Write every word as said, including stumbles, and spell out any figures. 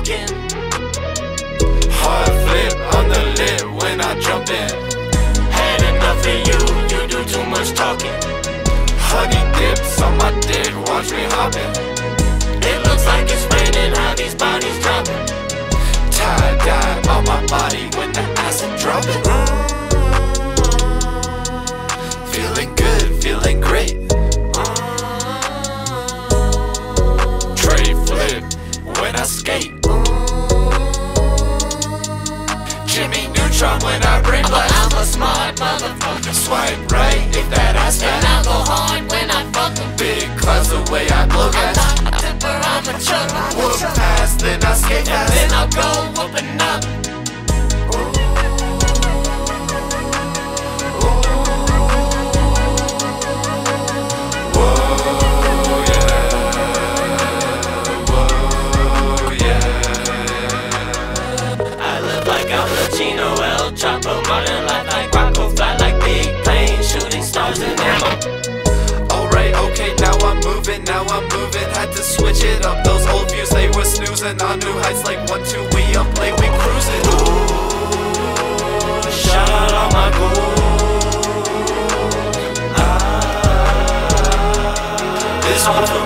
talking. Hard flip on the lip when I jump in. Had enough of you, you do too much talking. Honey dips on my dick, watch me hopping. It looks like it's raining, how these bodies dropping. Tie-dye on my body when the acid dropping. Feeling good, feeling great. Tray flip when I skate. Jimmy Neutron when I brain blast. I'm a smart motherfucker. Swipe right if that ass fat. And I'll go hard when I fuck 'em. Big clouds the way I blow gas. I'm a tipper, I'm a chugger. Whoop fast, then I skate And fast. then I'll go whooping up. El Chapo, modern life like Rocco, fly like big planes, shooting stars in ammo. Alright, okay, now I'm moving, now I'm moving. Had to switch it up, those old views, they were snoozing. On new heights like one, two, we up late, we cruising. Ooh, shout out all my goons. Ah, this one's for